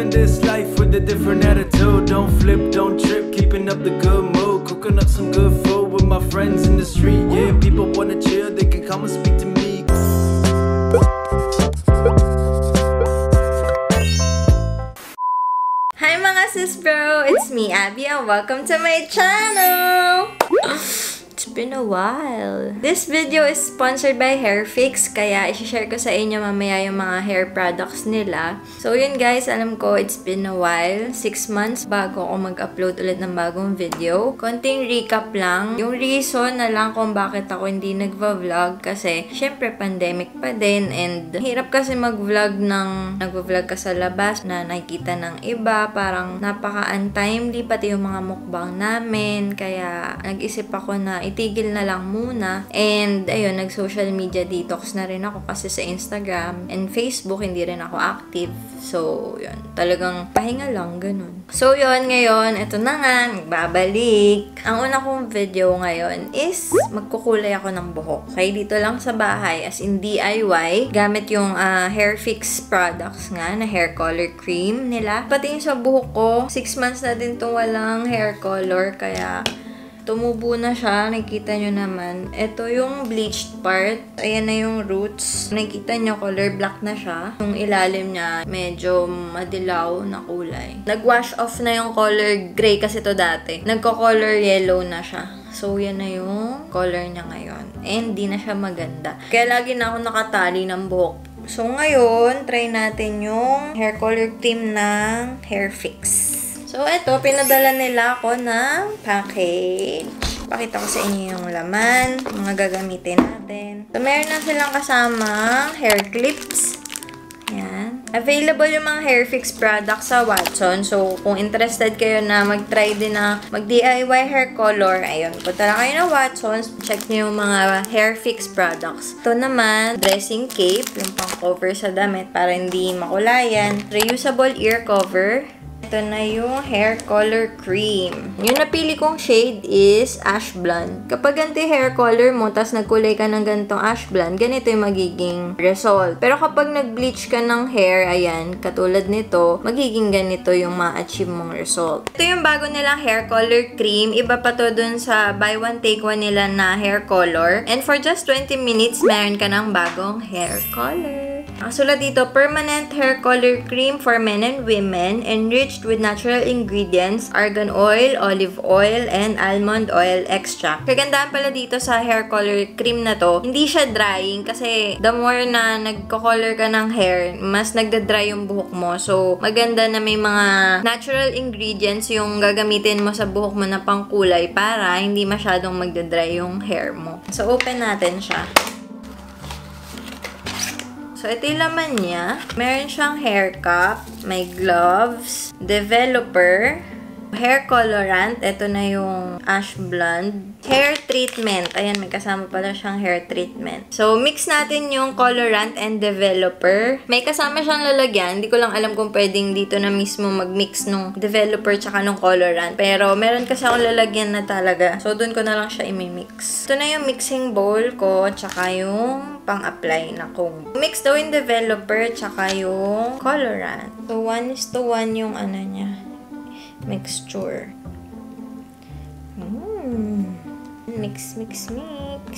living this life with a different attitude. Don't flip, don't trip, keeping up the good mood. Cooking up some good food with my friends in the street. Yeah, people wanna chill, they can come and speak to me. Hi mga sis bro! It's me, Abby, and welcome to my channel! It's been a while. This video is sponsored by Hairfix, kaya i-share ko sa inyo mamaya yung mga hair products nila. So yun guys, alam ko it's been a while. 6 months bago ako mag-upload ulit ng bagong video. Konting recap lang. Yung reason na lang kung bakit ako hindi nagva-vlog kasi syempre pandemic pa din and hirap kasi mag-vlog ng nagva-vlog ka sa labas na nakikita ng iba. Parang napaka-untimely pati yung mga mukbang namin. Kaya nag-isip ako na itigil na lang muna. And, ayun, nag-social media detox na rin ako kasi sa Instagram and Facebook, hindi rin ako active. So, yun. Talagang pahinga lang, ganun. So, yun, ngayon, ito na nga, nagbabalik. Ang una kong video ngayon is magkukulay ako ng buhok. Okay, dito lang sa bahay, as in DIY, gamit yung Hairfix products nga, na hair color cream nila. Pati yung sa buhok ko, 6 months na din itong walang hair color, kaya tumubo na siya. Nakikita nyo naman. Ito yung bleached part. Ayan na yung roots. Nakikita nyo, color black na siya. Yung ilalim niya, medyo madilaw na kulay. Nag-wash off na yung color gray kasi to dati. Nagko-color yellow na siya. So, yan na yung color niya ngayon. And, di na siya maganda. Kaya lagi na ako nakatali ng buhok. So, ngayon, try natin yung hair color cream ng Hairfix. So, ito, pinadala nila ako ng package. Pakita ko sa inyo yung laman, mga gagamitin natin. So, meron na silang kasamang hair clips. Yan. Available yung mga Hairfix products sa Watson. So, kung interested kayo na mag-try din na mag-DIY hair color, ayun, punta lang kayo ng Watson. Check nyo yung mga Hairfix products. Ito naman, dressing cape, yung pang-cover sa damit para hindi makulayan. Reusable ear cover. Ito na yung hair color cream. Yung napili kong shade is ash blonde. Kapag ganito hair color mo, tas nagkulay ka ng ganitong ash blonde, ganito yung magiging result. Pero kapag nag-bleach ka ng hair, ayan, katulad nito, magiging ganito yung ma-achieve mong result. Ito yung bago nilang hair color cream. Iba pa to dun sa buy one take one nila na hair color. And for just 20 minutes, meron ka ng bagong hair color. Nakasulat dito, permanent hair color cream for men and women, enriched with natural ingredients, argan oil, olive oil, and almond oil extract. Kagandahan pala dito sa hair color cream na to, hindi siya drying kasi the more na nagko-color ka ng hair, mas nagda-dry yung buhok mo. So, maganda na may mga natural ingredients yung gagamitin mo sa buhok mo na pangkulay para hindi masyadong magda-dry yung hair mo. So, open natin siya. So, ito yung laman niya. Meron siyang hair cap, may gloves, developer, hair colorant. Ito na yung ash blonde. Hair treatment. Ayan, may kasama pala siyang hair treatment. So, mix natin yung colorant and developer. May kasama siyang lalagyan. Hindi ko lang alam kung pwedeng dito na mismo mag-mix nung developer tsaka nung colorant. Pero, meron kasi akong lalagyan na talaga. So, dun ko na lang siya imimix. Ito na yung mixing bowl ko tsaka yung pang-apply na comb. Mix daw yung developer tsaka yung colorant. So, 1:1 yung ano niya. Mixture. Mix, mix, mix.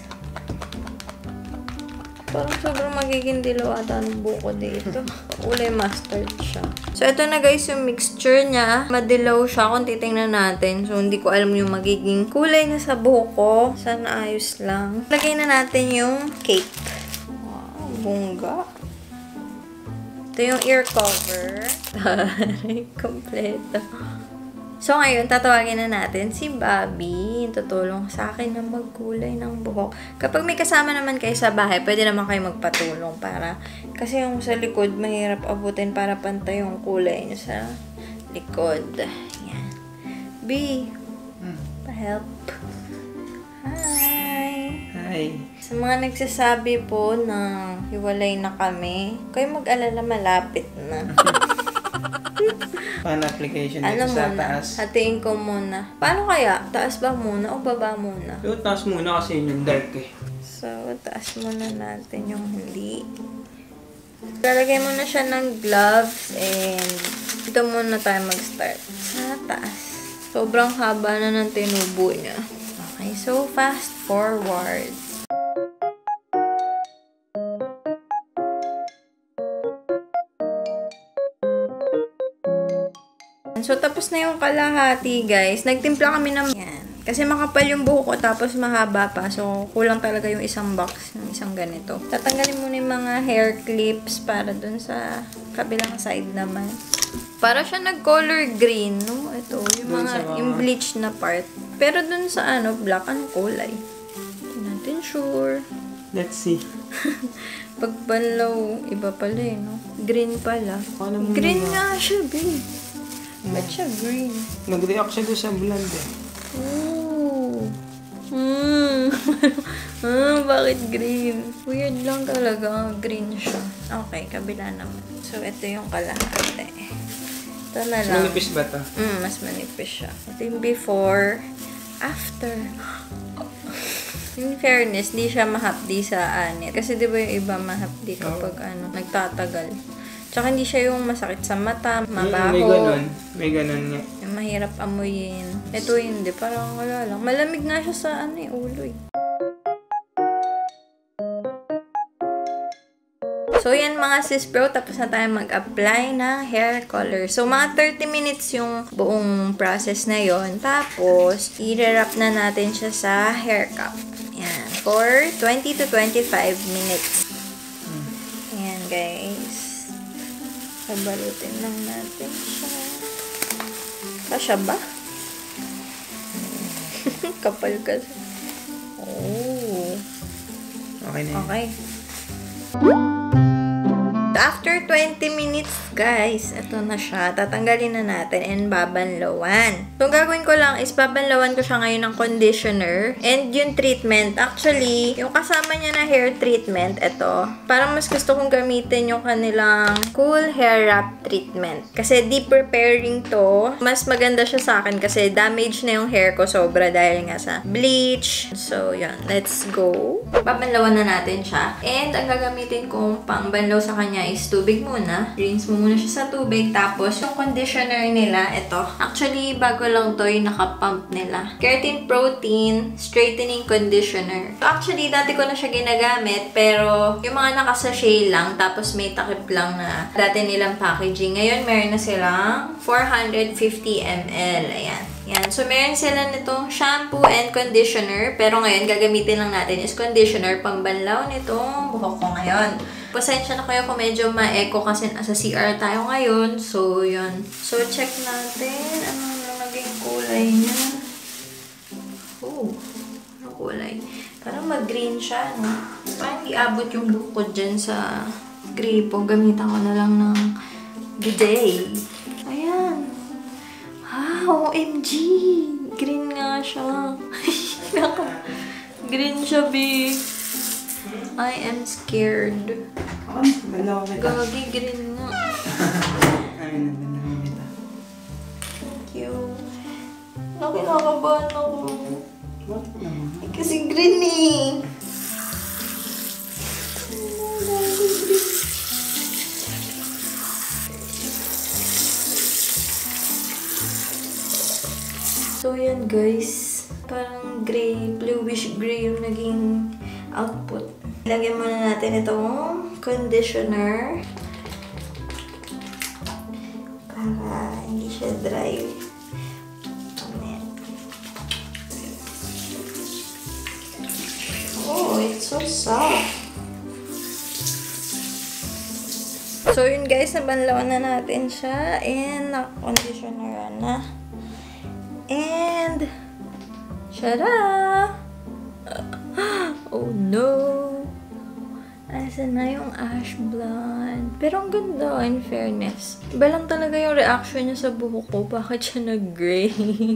Parang sobrang magiging dilaw ata ang buko dito. Kulay mustard siya. So, ito na guys yung mixture niya. Madilaw siya kung titingnan natin. So, hindi ko alam yung magiging kulay na sa buhok ko. Sana ayos lang. Lagay na natin yung cake. Wow, bongga. Ito yung ear cover. Kompleto. So, ngayon, tatawagin na natin si Bobby. Tutulong sa akin na magkulay ng buhok. Kapag may kasama naman kayo sa bahay, pwede naman kayo magpatulong para... Kasi yung sa likod, mahirap abutin para pantay yung kulay nyo sa likod. Yan. B, pa-help. Hi! Hi! Sa mga nagsasabi po na hiwalay na kami, kayo mag-alala, malapit na. Paano application dito ano sa muna? taas? Hatiin ko muna. Paano kaya? Taas ba muna o baba muna? So, taas muna kasi yun yung dark eh. So, taas muna natin yung huli. Lalagay mo na siya ng gloves and dito muna tayo mag-start. Sa taas. Sobrang haba na ng tinubo niya. Okay, so fast forward. So, tapos na yung kalahati, guys. Nagtimpla kami ng yan. Kasi makapal yung buhok ko, tapos mahaba pa. So, kulang talaga yung isang box, yung isang ganito. Tatanggalin muna yung mga hair clips para dun sa kabilang side naman. Para siya nag-color green, no? Ito, yung mga, yung bleach na part. Pero dun sa ano, black, ang kulay. Hindi natin sure. Let's see. Pagbanlaw, iba pala eh, no? Green pala. Green nga siya, babe. Ba't siya green? Nag-react siya doon sa blonde eh. Ooh. Bakit green? Weird lang talaga. Green siya. Okay, kabila naman. So, ito yung kalahati. Ito na lang. Manipis ba ito? Mas manipis siya. Ito yung before, after. In fairness, di siya mahapdi sa anit. Kasi di ba yung iba mahapdi kapag nagtatagal. Tsaka hindi siya yung masakit sa mata, mabaho. May ganun. May ganun nga. Yung mahirap amuyin. Ito hindi, parang wala lang. Malamig nga siya sa ulo eh. So, yan mga sis bro, tapos na tayo mag-apply ng hair color. So, mga 30 minutes yung buong process na yon. Tapos, i-wrap na natin siya sa hair cup. Yan. For 20 to 25 minutes. Yan, guys. Sabalutin lang natin siya. Kasya ba? Kapal kasi. Oh. Okay na yun. Okay. After 20 minutes, guys, ito na siya. Tatanggalin na natin and babanlawan. So, ang gagawin ko lang is babanlawan ko siya ngayon ng conditioner and yung treatment. Actually, yung kasama niya na hair treatment, ito. Parang mas gusto kong gamitin yung kanilang Cool Hair Wrap treatment. Kasi deep repairing to. Mas maganda siya sa akin kasi damage na yung hair ko sobra dahil nga sa bleach. So, yun. Let's go. Babanlawan na natin siya. And ang gagamitin kong pangbanlaw sa kanya is tubig muna. Rinse mo muna siya sa tubig. Tapos, yung conditioner nila, ito. Actually, bago lang to yung nakapump nila. Keratin Protein Straightening Conditioner. So, actually, dati ko na siya ginagamit. Pero, yung mga nakasachet lang. Tapos, may takip lang na dati nilang packaging. Ngayon, meron na silang 450 ml. Ayan. Yan. So, meron sila nitong shampoo and conditioner. Pero ngayon, gagamitin lang natin is conditioner pambanlaw nitong buhok ko ngayon. Pasensya na kayo kung medyo ma-echo kasi nasa CR tayo ngayon. So, yun. So, check natin. Anong naging kulay niya? Oh, anong kulay? Parang mag-green siya, no? Parang iabot yung buhok ko dyan sa gripo. Gamitan ko na lang ng bidet. Ayan. OMG! Green nga siya. Green siya, B. I am scared. Gagi, green nga. Thank you. Kinakabahan ako. Kasi green eh. So, yan guys. Parang gray, bluish gray yung naging output. Ilagyan muna natin itong conditioner. Para hindi siya dry. Oh, it's so soft. So, yun guys, nabanlawan na natin siya. And, naka-conditioner na. And, tada! Oh no! Asan na yung ash blonde? Pero ang ganda, in fairness. Iba lang talaga yung reaction niya sa buhok ko. Bakit siya nag-gray?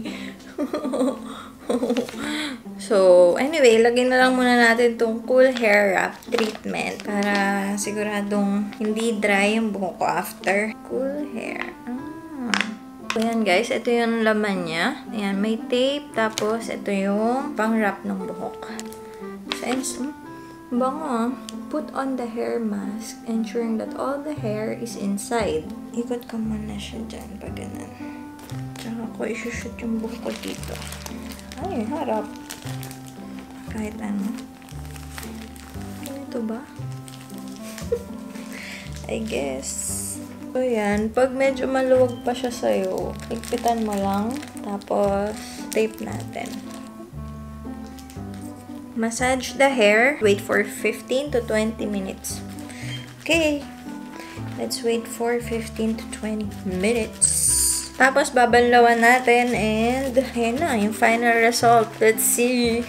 So, anyway, lagyan na lang muna natin itong Cool Hair Wrap treatment para siguradong hindi dry yung buhok ko after. Cool hair. Ayan guys, ito yung laman niya. Ayan, may tape. Tapos, ito yung pang-wrap ng buhok. So, Bango. Put on the hair mask, ensuring that all the hair is inside. Ikot ko muna siya dyan pag ganun. Tsaka ko isushoot yung buhok ko dito. Ay, harap. Kahit ano. Ito ba? I guess. So yan, pag medyo maluwag pa siya sa'yo, higpitan mo lang. Tapos, tape natin. Massage the hair. Wait for 15 to 20 minutes. Okay. Let's wait for 15 to 20 minutes. Tapos, babanlawan natin and ayan na, yung final result. Let's see.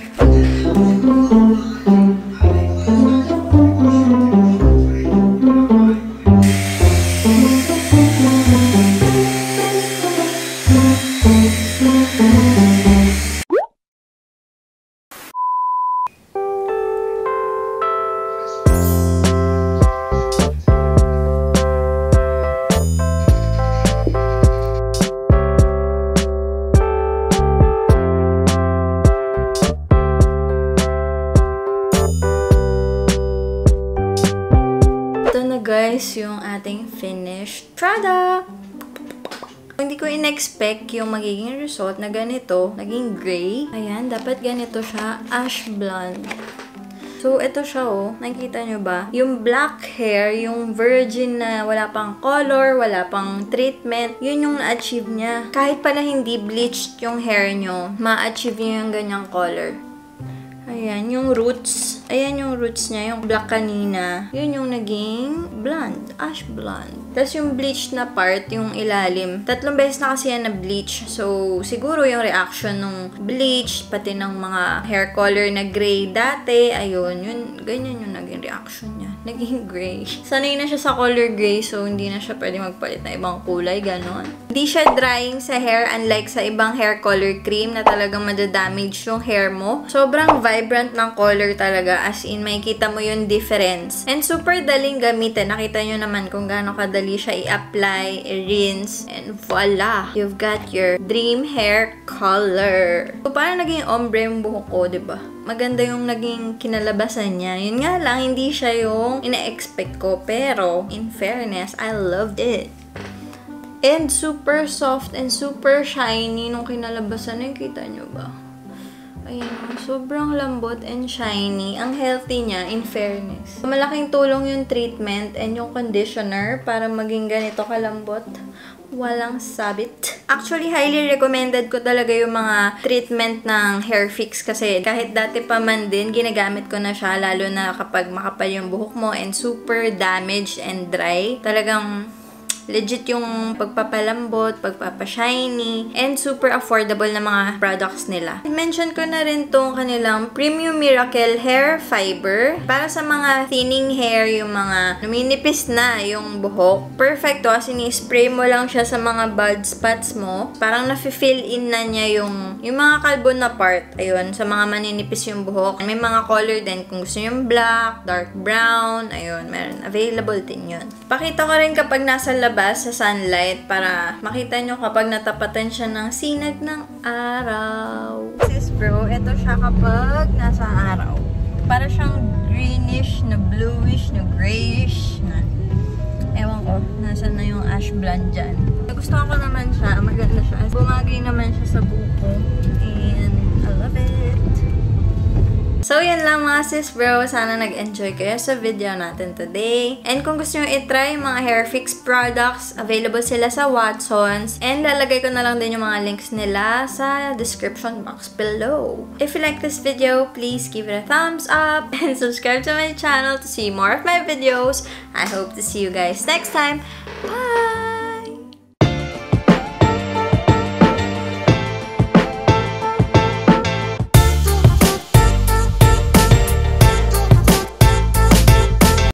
Guys, yung ating finished product. Hindi ko in-expect yung magiging result na ganito, naging gray. Ayan, dapat ganito siya, ash blonde. So, ito siya oh. Nakikita nyo ba? Yung black hair, yung virgin na wala pang color, wala pang treatment, yun yung na-achieve niya. Kahit pala hindi bleached yung hair nyo, ma-achieve nyo yung ganyang color. Ayan, yung roots. Ayan yung roots niya, yung black kanina. Yun yung naging blonde, ash blonde. Tapos yung bleached na part, yung ilalim. 3 beses na kasi yan na bleach. So, siguro yung reaction ng bleach, pati ng mga hair color na gray dati, ayun, yun, ganyan yung naging reaction niya. Naging gray. Sanay na siya sa color gray, so hindi na siya pwede magpalit na ibang kulay, ganon. Hindi siya drying sa hair, unlike sa ibang hair color cream na talagang madadamage yung hair mo. Sobrang vibrant ng color talaga, as in, makikita mo yung difference. And super daling gamitin. Nakita nyo naman kung gaano kadali siya i-apply, i-rinse, and voila! You've got your dream hair color. So, paano naging ombre yung buhok ko, diba? Maganda yung naging kinalabasan niya. Yun nga lang, hindi siya yung ina-expect ko. Pero, in fairness, I loved it. And super soft and super shiny nung kinalabasan. Nakikita nyo ba? Ayan, sobrang lambot and shiny. Ang healthy niya, in fairness. Malaking tulong yung treatment and yung conditioner para maging ganito kalambot. Walang sabit. Actually, highly recommended ko talaga yung mga treatment ng hair fix kasi kahit dati pa man din, ginagamit ko na siya lalo na kapag makapal yung buhok mo and super damaged and dry. Talagang legit yung pagpapalambot, pagpapashiny, and super affordable na mga products nila. I-mention ko na rin tong kanilang Premium Miracle Hair Fiber. Para sa mga thinning hair, yung mga numinipis na yung buhok. Perfect to kasi ni-spray mo lang siya sa mga bald spots mo. Parang nafe-fill in na niya yung mga kalbo na part. Ayun, sa mga maninipis yung buhok. May mga color din kung gusto yung black, dark brown. Ayun, meron. Available din yun. Pakita ko rin kapag nasa labas sa sunlight para makita nyo kapag natapatan siya ng sinag ng araw. Sis bro, ito siya kapag nasa araw. Para siyang greenish, na bluish, na grayish, na ewan ko, nasa na yung ash blonde dyan. Gusto ko naman siya, maganda siya. Bumagay naman siya sa buko. And I love it. So, yan lang mga sis bro. Sana nag-enjoy kayo sa video natin today. And kung gusto nyo i-try yung mga hair fix products, available sila sa Watsons. And lalagay ko na lang din yung mga links nila sa description box below. If you like this video, please give it a thumbs up and subscribe to my channel to see more of my videos. I hope to see you guys next time. Bye!